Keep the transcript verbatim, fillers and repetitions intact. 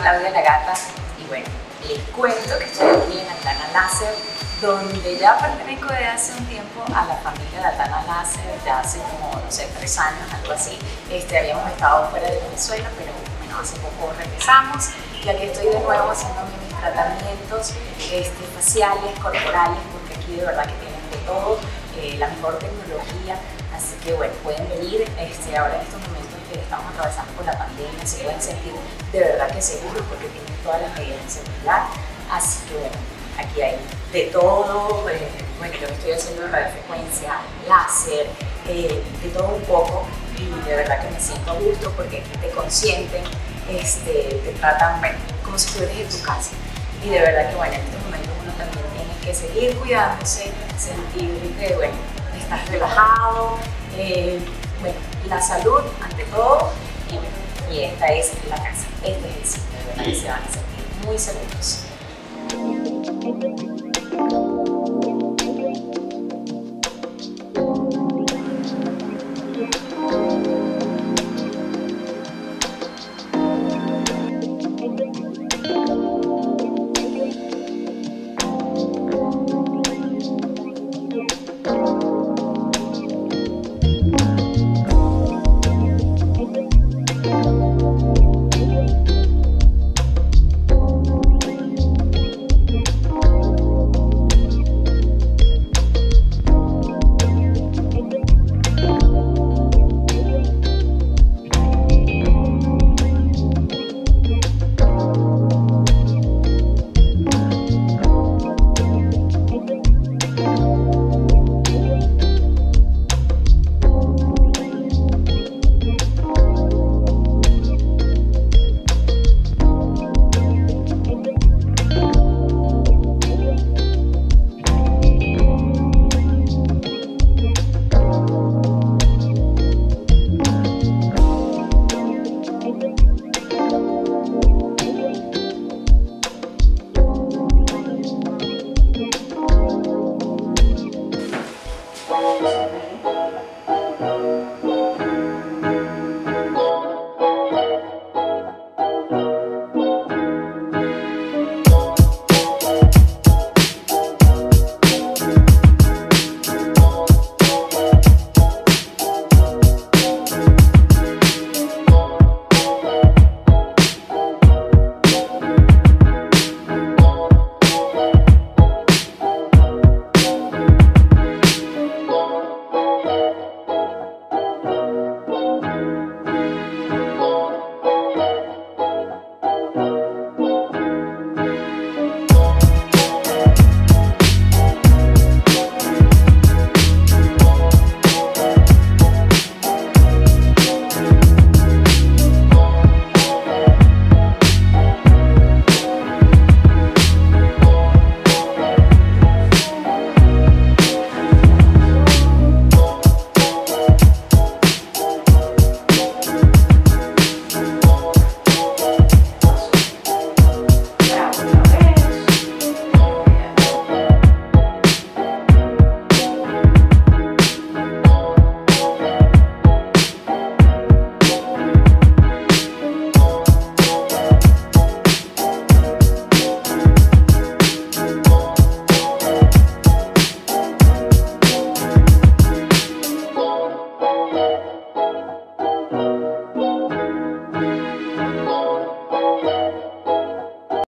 Claudia La Gatta y bueno, les cuento que estoy aquí en Aldana Laser, donde ya pertenezco desde hace un tiempo a la familia de Aldana Laser, ya hace como, no sé, tres años, algo así. Este, habíamos estado fuera de Venezuela, pero bueno, hace poco regresamos y aquí estoy de nuevo haciendo mis tratamientos este, faciales, corporales, porque aquí de verdad que tienen de todo, eh, la mejor tecnología, así que bueno, pueden venir este, ahora en estos momentos que estamos atravesando por la pandemia, se pueden sentir de verdad que seguros porque tienen todas las medidas de seguridad, así que bueno, aquí hay de todo, eh, bueno, yo estoy haciendo radiofrecuencia, láser, eh, de todo un poco y de verdad que me siento a gusto porque aquí te consienten, este, te tratan bueno, como si estuvieras en tu casa y de verdad que bueno, en estos momentos uno también tiene que seguir cuidándose, sentir que bueno, estás relajado, eh, bueno, la salud ante todo y bueno, y esta es la casa, este es el sitio, de verdad que se van a sentir muy seguros.